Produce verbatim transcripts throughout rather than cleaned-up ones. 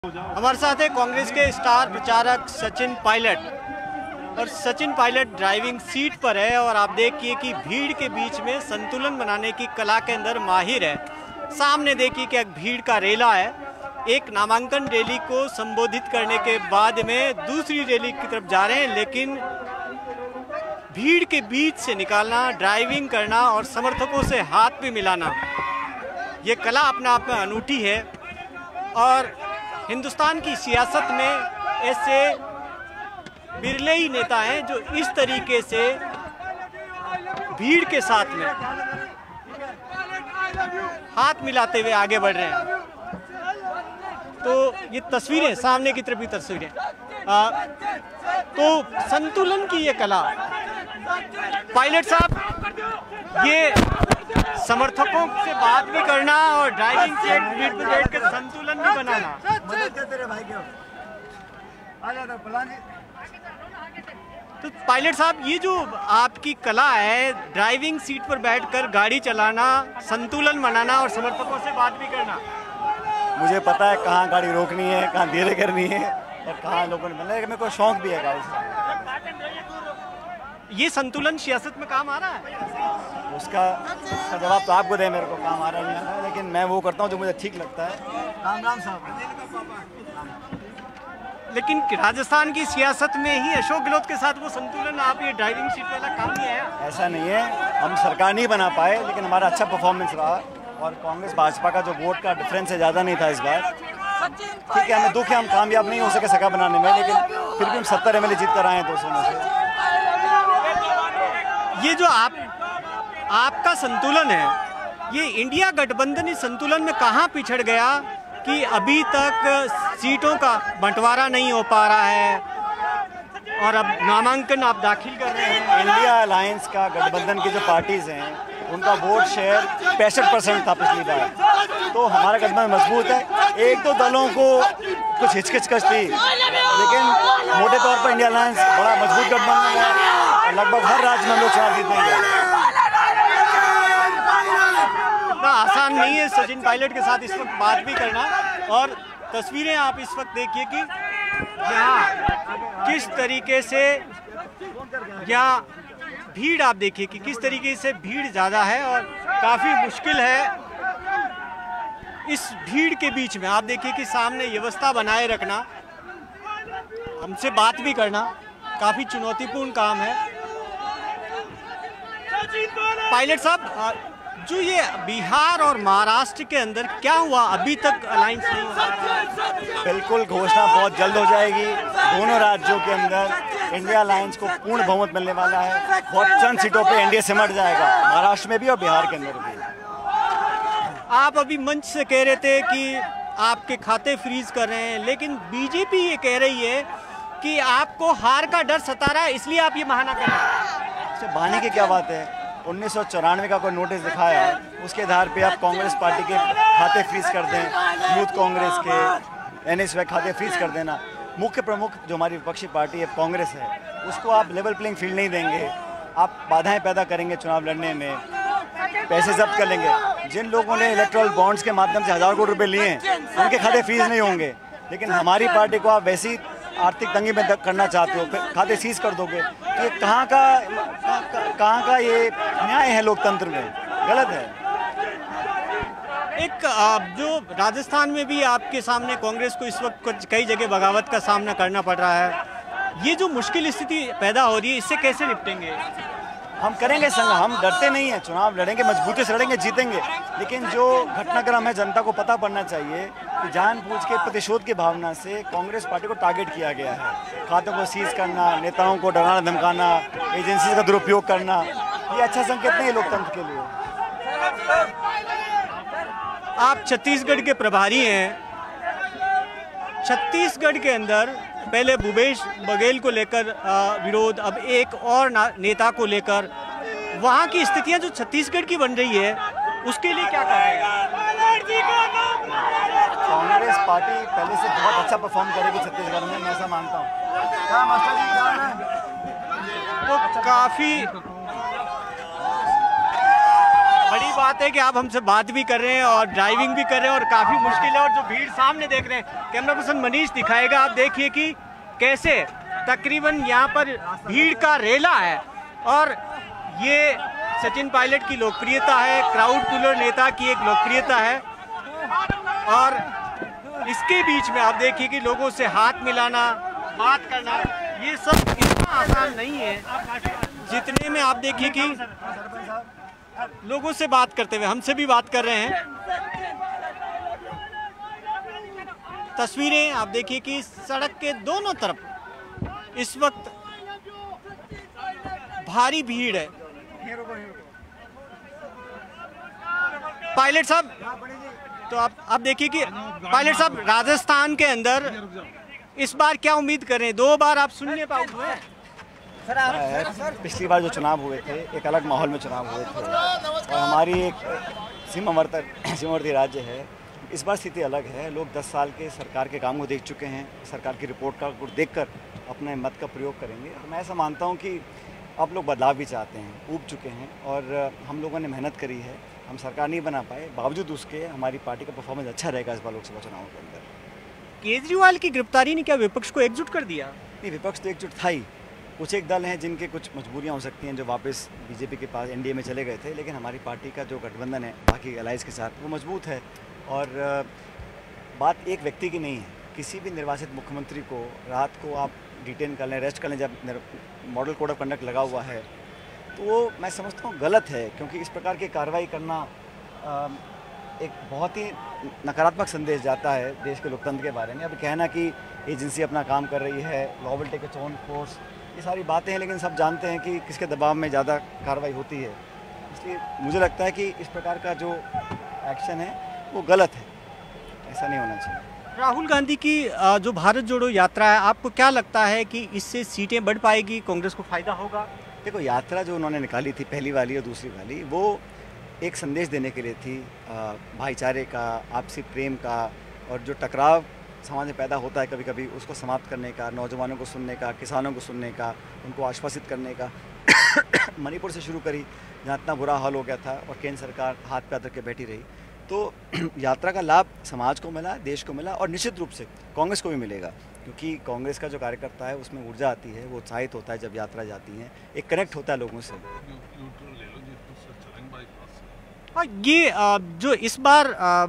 हमारे साथ है कांग्रेस के स्टार प्रचारक सचिन पायलट और सचिन पायलट ड्राइविंग सीट पर है और आप देखिए कि भीड़ के बीच में संतुलन बनाने की कला के अंदर माहिर है। सामने देखिए कि एक भीड़ का रेला है। एक नामांकन रैली को संबोधित करने के बाद में दूसरी रैली की तरफ जा रहे हैं, लेकिन भीड़ के बीच से निकालना, ड्राइविंग करना और समर्थकों से हाथ भी मिलाना, ये कला अपने आप में अनूठी है। और हिंदुस्तान की सियासत में ऐसे बिरले ही नेता हैं जो इस तरीके से भीड़ के साथ में हाथ मिलाते हुए आगे बढ़ रहे हैं। तो ये तस्वीरें, सामने की तरफ की तस्वीरें, आ, तो संतुलन की ये कला, पायलट साहब, ये समर्थकों से बात भी करना और ड्राइविंग सीट भीड़ में बैठ कर संतुलन भी बनाना। तो पायलट साहब, ये जो आपकी कला है, ड्राइविंग सीट पर बैठकर गाड़ी चलाना, संतुलन बनाना और समर्थकों से बात भी करना, मुझे पता है कहाँ गाड़ी रोकनी है, कहाँ धीरे करनी है और कहाँ लोगों ने मतलब मेरे को शौक भी है गाड़ी से। ये संतुलन सियासत में काम आ रहा है? उसका उसका जवाब तो आपको दे, मेरे को काम आ रहा नहीं आ रहा है, लेकिन मैं वो करता हूँ जो मुझे ठीक लगता है। राम राम साहब। लेकिन राजस्थान की सियासत में ही अशोक गहलोत के साथ वो संतुलन, आप ये ड्राइविंग सीट वाला काम नहीं आया? ऐसा नहीं है, हम सरकार नहीं बना पाए, लेकिन हमारा अच्छा परफॉर्मेंस रहा और कांग्रेस भाजपा का जो वोट का डिफरेंस है ज़्यादा नहीं था इस बार। ठीक है, हमें दुख है हम कामयाब नहीं हो सके सरकार बनाने में, लेकिन फिर भी हम सत्तर एम एल ए जीत कर आए हैं दो सौ में से। ये जो आप आपका संतुलन है, ये इंडिया गठबंधन इस संतुलन में कहाँ पिछड़ गया कि अभी तक सीटों का बंटवारा नहीं हो पा रहा है और अब नामांकन आप दाखिल कर रहे हैं? इंडिया अलायंस का गठबंधन की जो पार्टीज हैं उनका वोट शेयर पैंसठ परसेंट था पिछली बार, तो हमारा गठबंधन मजबूत है। एक दो दलों को कुछ हिचकिचकच थी, लेकिन मोटे तौर पर इंडिया अलायंस बड़ा मजबूत गठबंधन है, लगभग हर राज्य में हम लोग चुनाव जीतेंगे। इतना आसान नहीं है सचिन पायलट के साथ इस वक्त बात भी करना। और तस्वीरें आप इस वक्त देखिए कि यहाँ किस तरीके से, या भीड़ आप देखिए कि किस तरीके से भीड़ ज़्यादा है और काफ़ी मुश्किल है इस भीड़ के बीच में। आप देखिए कि सामने व्यवस्था बनाए रखना, हमसे बात भी करना काफ़ी चुनौतीपूर्ण काम है। पायलट साहब, जो ये बिहार और महाराष्ट्र के अंदर क्या हुआ, अभी तक अलायंस नहीं हुआ? बिल्कुल, घोषणा बहुत जल्द हो जाएगी। दोनों राज्यों के अंदर इंडिया अलायंस को पूर्ण बहुमत मिलने वाला है। बहुत चंद सीटों पे एनडीए सिमट जाएगा, महाराष्ट्र में भी और बिहार के अंदर भी। आप अभी मंच से कह रहे थे कि आपके खाते फ्रीज कर रहे हैं, लेकिन बीजेपी ये कह रही है कि आपको हार का डर सता रहा है, इसलिए आप ये बहाना कर रहे हैं। इससे बहाने की क्या बात है? उन्नीस सौ चौरानवे का कोई नोटिस दिखाया है, उसके आधार पे आप कांग्रेस पार्टी के खाते फ्रीज कर दें, यूथ कांग्रेस के, एनएसयू खाते फ्रीज कर देना। मुख्य प्रमुख जो हमारी विपक्षी पार्टी है कांग्रेस है, उसको आप लेवल प्लेइंग फील्ड नहीं देंगे, आप बाधाएं पैदा करेंगे चुनाव लड़ने में, पैसे जब्त कर लेंगे। जिन लोगों ने इलेक्ट्रल बॉन्ड्स के माध्यम से हज़ार करोड़ रुपए लिए हैं, उनके खाते फ्रीज नहीं होंगे, लेकिन हमारी पार्टी को आप वैसी आर्थिक तंगी में करना चाहते हो, फिर खाते सीज कर दोगे। तो ये कहाँ का कहाँ का ये न्याय है लोकतंत्र में? गलत है। एक जो राजस्थान में भी आपके सामने कांग्रेस को इस वक्त कई जगह बगावत का सामना करना पड़ रहा है, ये जो मुश्किल स्थिति पैदा हो रही है, इससे कैसे निपटेंगे? हम करेंगे संग, हम डरते नहीं हैं, चुनाव लड़ेंगे, मजबूती से लड़ेंगे, जीतेंगे। लेकिन जो घटनाक्रम है जनता को पता पड़ना चाहिए कि जानबूझ के प्रतिशोध की भावना से कांग्रेस पार्टी को टारगेट किया गया है। खातों को सीज करना, नेताओं को डराना धमकाना, एजेंसी का दुरुपयोग करना, ये अच्छा संकेत नहीं है लोकतंत्र के लिए। आप छत्तीसगढ़ के प्रभारी हैं। छत्तीसगढ़ के अंदर पहले भूपेश बघेल को लेकर विरोध, अब एक और नेता को लेकर, वहाँ की स्थितियाँ जो छत्तीसगढ़ की बन रही है, उसके लिए क्या कहेंगे? कांग्रेस पार्टी पहले से बहुत अच्छा परफॉर्म करेगी छत्तीसगढ़ में, मैं ऐसा मानता हूँ। तो काफ़ी बड़ी बात है कि आप हमसे बात भी कर रहे हैं और ड्राइविंग भी कर रहे हैं और काफ़ी मुश्किल है, और जो भीड़ सामने देख रहे हैं कैमरा पर्सन मनीष दिखाएगा। आप देखिए कि कैसे तकरीबन यहाँ पर भीड़ का रेला है, और ये सचिन पायलट की लोकप्रियता है, क्राउड पुलर नेता की एक लोकप्रियता है। और इसके बीच में आप देखिए कि लोगों से हाथ मिलाना, बात करना, ये सब इतना आसान नहीं है जितने में आप देखिए कि लोगों से बात करते हुए हमसे भी बात कर रहे हैं। तस्वीरें आप देखिए कि सड़क के दोनों तरफ इस वक्त भारी भीड़ है। पायलट साहब, तो आप आप देखिए कि पायलट साहब, राजस्थान के अंदर इस बार क्या उम्मीद कर रहे हैं? दो बार आप सुनने पाए हुए। पिछली बार जो चुनाव हुए थे एक अलग माहौल में चुनाव हुए थे, और हमारी एक सीमावर्ती सीमावर्ती राज्य है। इस बार स्थिति अलग है। लोग दस साल के सरकार के काम को देख चुके हैं, सरकार की रिपोर्ट का को देखकर अपने मत का प्रयोग करेंगे। और मैं ऐसा मानता हूं कि अब लोग बदलाव भी चाहते हैं, ऊब चुके हैं, और हम लोगों ने मेहनत करी है। हम सरकार नहीं बना पाए, बावजूद उसके हमारी पार्टी का परफॉर्मेंस अच्छा रहेगा इस बार लोकसभा चुनाव के अंदर। केजरीवाल की गिरफ्तारी ने क्या विपक्ष को एकजुट कर दिया? नहीं, विपक्ष तो एकजुट था ही। कुछ एक दल हैं जिनके कुछ मजबूरियां हो सकती हैं, जो वापस बीजेपी के पास एनडीए में चले गए थे, लेकिन हमारी पार्टी का जो गठबंधन है बाकी अलायंस के साथ, वो मजबूत है। और बात एक व्यक्ति की नहीं है। किसी भी निर्वाचित मुख्यमंत्री को रात को आप डिटेन कर लें, अरेस्ट कर लें, जब मॉडल कोड ऑफ कंडक्ट लगा हुआ है, तो वो मैं समझता हूँ गलत है, क्योंकि इस प्रकार की कार्रवाई करना एक बहुत ही नकारात्मक संदेश जाता है देश के लोकतंत्र के बारे में। अब कहना कि एजेंसी अपना काम कर रही है, law will take its own course, ये सारी बातें हैं, लेकिन सब जानते हैं कि किसके दबाव में ज़्यादा कार्रवाई होती है। इसलिए मुझे लगता है कि इस प्रकार का जो एक्शन है वो गलत है, ऐसा नहीं होना चाहिए। राहुल गांधी की जो भारत जोड़ो यात्रा है, आपको क्या लगता है कि इससे सीटें बढ़ पाएगी, कांग्रेस को फायदा होगा? देखो, यात्रा जो उन्होंने निकाली थी, पहली वाली और दूसरी वाली, वो एक संदेश देने के लिए थी, भाईचारे का, आपसी प्रेम का, और जो टकराव समाज में पैदा होता है कभी कभी, उसको समाप्त करने का, नौजवानों को सुनने का, किसानों को सुनने का, उनको आश्वासित करने का। मणिपुर से शुरू करी, जहाँ इतना बुरा हाल हो गया था, और केंद्र सरकार हाथ पे धर के बैठी रही। तो यात्रा का लाभ समाज को मिला, देश को मिला, और निश्चित रूप से कांग्रेस को भी मिलेगा, क्योंकि कांग्रेस का जो कार्यकर्ता है उसमें ऊर्जा आती है, वो उत्साहित होता है जब यात्रा जाती है, एक कनेक्ट होता है लोगों से। और ये जो इस बार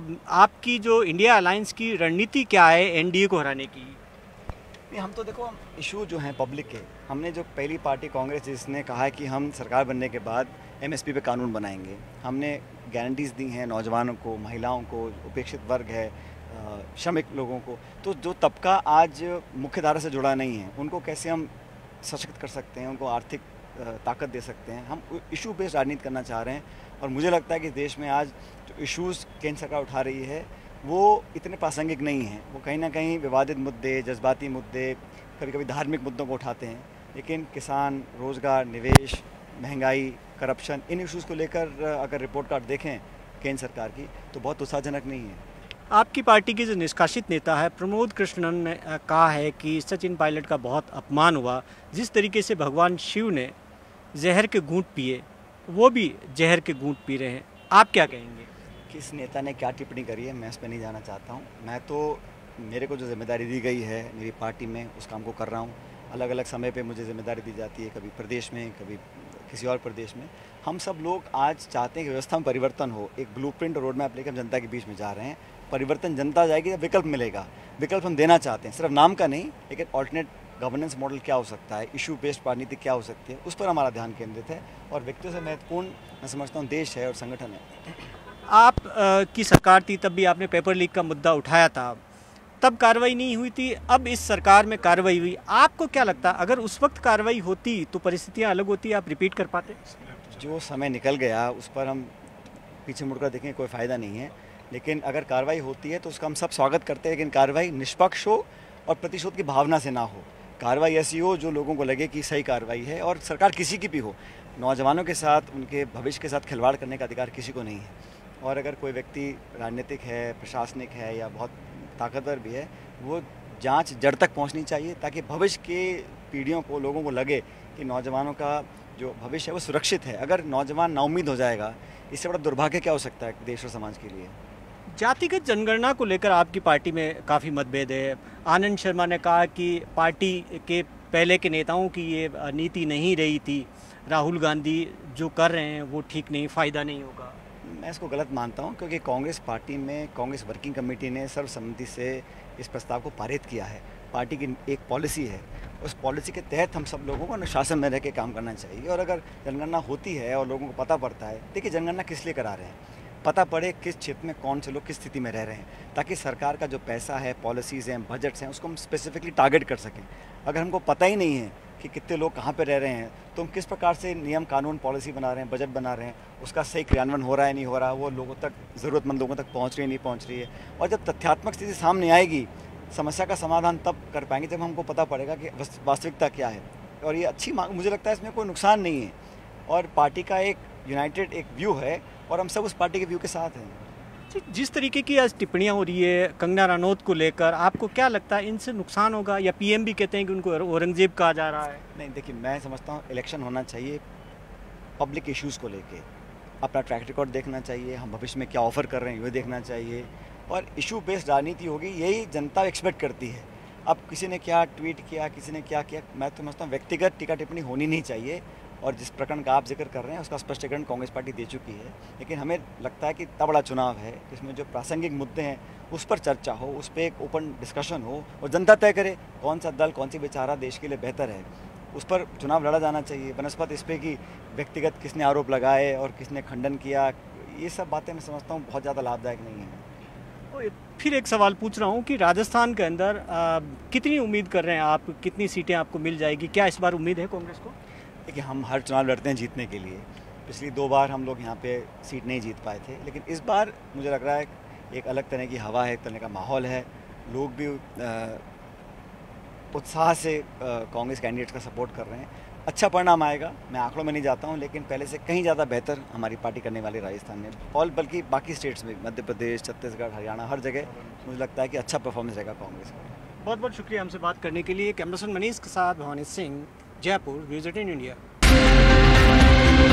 आपकी जो इंडिया अलायंस की रणनीति क्या है एनडीए को हराने की? नहीं, हम तो देखो, इशू जो हैं पब्लिक के, हमने जो पहली पार्टी कांग्रेस जिसने कहा है कि हम सरकार बनने के बाद एमएसपी पे कानून बनाएंगे, हमने गारंटीज़ दी हैं नौजवानों को, महिलाओं को, उपेक्षित वर्ग है, श्रमिक लोगों को। तो जो तबका आज मुख्यधारा से जुड़ा नहीं है, उनको कैसे हम सशक्त कर सकते हैं, उनको आर्थिक ताकत दे सकते हैं। हम इशू बेस्ड राजनीति करना चाह रहे हैं, और मुझे लगता है कि देश में आज जो इश्यूज़ केंद्र सरकार उठा रही है वो इतने प्रासंगिक नहीं हैं। वो कहीं ना कहीं विवादित मुद्दे, जज्बाती मुद्दे, कभी कभी धार्मिक मुद्दों को उठाते हैं, लेकिन किसान, रोज़गार, निवेश, महंगाई, करप्शन, इन इश्यूज़ को लेकर अगर रिपोर्ट कार्ड देखें केंद्र सरकार की, तो बहुत उत्साहजनक नहीं है। आपकी पार्टी के जो निष्कासित नेता है प्रमोद कृष्णन ने कहा है कि सचिन पायलट का बहुत अपमान हुआ, जिस तरीके से भगवान शिव ने जहर के घूंट पिए, वो भी जहर के घूंट पी रहे हैं। आप क्या कहेंगे? किस नेता ने क्या टिप्पणी करी है मैं इस पर नहीं जाना चाहता हूँ। मैं तो, मेरे को जो जिम्मेदारी दी गई है मेरी पार्टी में, उस काम को कर रहा हूँ। अलग अलग समय पे मुझे जिम्मेदारी दी जाती है, कभी प्रदेश में, कभी किसी और प्रदेश में। हम सब लोग आज चाहते हैं कि व्यवस्था में परिवर्तन हो, एक ब्लूप्रिंट और रोड मैप लेकर हम जनता के बीच में जा रहे हैं। परिवर्तन जनता जाएगी जब विकल्प मिलेगा। विकल्प हम देना चाहते हैं, सिर्फ नाम का नहीं, लेकिन ऑल्टरनेट गवर्नेंस मॉडल क्या हो सकता है, इशू बेस्ड राजनीति क्या हो सकती है, उस पर हमारा ध्यान केंद्रित है। और व्यक्तियों से महत्वपूर्ण मैं समझता हूँ देश है और संगठन है। आप आ, की सरकार थी तब भी आपने पेपर लीक का मुद्दा उठाया था, तब कार्रवाई नहीं हुई थी, अब इस सरकार में कार्रवाई हुई। आपको क्या लगता है अगर उस वक्त कार्रवाई होती तो परिस्थितियाँ अलग होती, आप रिपीट कर पाते? जो समय निकल गया उस पर हम पीछे मुड़कर देखें कोई फ़ायदा नहीं है, लेकिन अगर कार्रवाई होती है तो उसका हम सब स्वागत करते हैं, लेकिन कार्रवाई निष्पक्ष हो और प्रतिशोध की भावना से ना हो। कार्रवाई ऐसी हो जो लोगों को लगे कि सही कार्रवाई है, और सरकार किसी की भी हो, नौजवानों के साथ, उनके भविष्य के साथ खिलवाड़ करने का अधिकार किसी को नहीं है। और अगर कोई व्यक्ति राजनीतिक है, प्रशासनिक है या बहुत ताकतवर भी है, वो जांच जड़ तक पहुंचनी चाहिए, ताकि भविष्य के पीढ़ियों को, लोगों को लगे कि नौजवानों का जो भविष्य है वो सुरक्षित है। अगर नौजवान नाउम्मीद हो जाएगा इससे बड़ा दुर्भाग्य क्या हो सकता है देश और समाज के लिए। जातिगत जनगणना को लेकर आपकी पार्टी में काफ़ी मतभेद है। आनंद शर्मा ने कहा कि पार्टी के पहले के नेताओं की ये नीति नहीं रही थी, राहुल गांधी जो कर रहे हैं वो ठीक नहीं, फ़ायदा नहीं होगा। मैं इसको गलत मानता हूं, क्योंकि कांग्रेस पार्टी में कांग्रेस वर्किंग कमेटी ने सर्वसम्मति से इस प्रस्ताव को पारित किया है। पार्टी की एक पॉलिसी है, उस पॉलिसी के तहत हम सब लोगों को अनुशासन में रह के काम करना चाहिए। और अगर जनगणना होती है और लोगों को पता पड़ता है, देखिए जनगणना किस लिए करा रहे हैं, पता पड़े किस क्षेत्र में कौन से लोग किस स्थिति में रह रहे हैं, ताकि सरकार का जो पैसा है, पॉलिसीज़ हैं, बजट्स हैं, उसको हम स्पेसिफिकली टारगेट कर सकें। अगर हमको पता ही नहीं है कि कितने लोग कहाँ पे रह रहे हैं, तो हम किस प्रकार से नियम कानून पॉलिसी बना रहे हैं, बजट बना रहे हैं, उसका सही क्रियान्वयन हो रहा है नहीं हो रहा, वो लोगों तक, ज़रूरतमंद लोगों तक पहुँच रही है नहीं पहुँच रही है। और जब तथ्यात्मक स्थिति सामने आएगी, समस्या का समाधान तब कर पाएंगे जब हमको पता पड़ेगा कि वास्तविकता क्या है। और ये अच्छी मांग, मुझे लगता है इसमें कोई नुकसान नहीं है, और पार्टी का एक यूनाइटेड एक व्यू है और हम सब उस पार्टी के व्यू के साथ हैं। जिस तरीके की आज टिप्पणियां हो रही है कंगना रनौत को लेकर, आपको क्या लगता है इनसे नुकसान होगा, या पीएम भी कहते हैं कि उनको औरंगजेब कहा जा रहा है? नहीं, देखिए मैं समझता हूँ इलेक्शन होना चाहिए पब्लिक इश्यूज़ को लेके, अपना ट्रैक रिकॉर्ड देखना चाहिए, हम भविष्य में क्या ऑफर कर रहे हैं ये देखना चाहिए, और इशू बेस्ड राजनीति होगी, यही जनता एक्सपेक्ट करती है। अब किसी ने क्या ट्वीट किया, किसी ने क्या किया, मैं तो समझता हूँ व्यक्तिगत टीका टिप्पणी होनी नहीं चाहिए। और जिस प्रकरण का आप जिक्र कर रहे हैं उसका स्पष्टीकरण कांग्रेस पार्टी दे चुकी है, लेकिन हमें लगता है कि इतना बड़ा चुनाव है, इसमें जो प्रासंगिक मुद्दे हैं उस पर चर्चा हो, उस पर एक ओपन डिस्कशन हो, और जनता तय करे कौन सा दल, कौन सी विचारा देश के लिए बेहतर है, उस पर चुनाव लड़ा जाना चाहिए। बनस्पत इस पर कि व्यक्तिगत किसने आरोप लगाए और किसने खंडन किया, ये सब बातें मैं समझता हूँ बहुत ज़्यादा लाभदायक नहीं है। फिर एक सवाल पूछ रहा हूँ कि राजस्थान के अंदर आ, कितनी उम्मीद कर रहे हैं आप, कितनी सीटें आपको मिल जाएगी, क्या इस बार उम्मीद है कांग्रेस को? देखिए हम हर चुनाव लड़ते हैं जीतने के लिए, पिछली दो बार हम लोग यहाँ पे सीट नहीं जीत पाए थे, लेकिन इस बार मुझे लग रहा है एक अलग तरह की हवा है, एक तरह का माहौल है, लोग भी उत्साह से कांग्रेस कैंडिडेट्स का सपोर्ट कर रहे हैं। अच्छा परिणाम आएगा, मैं आंकड़ों में नहीं जाता हूँ, लेकिन पहले से कहीं ज़्यादा बेहतर हमारी पार्टी करने वाली राजस्थान में, और बल्कि बाकी स्टेट्स में, मध्य प्रदेश, छत्तीसगढ़, हरियाणा, हर जगह मुझे लगता है कि अच्छा परफॉर्मेंस रहेगा कांग्रेस का। बहुत बहुत शुक्रिया हमसे बात करने के लिए। कैमरामैन मनीष के साथ Bhawani Singh, Jaipur, news eighteen India.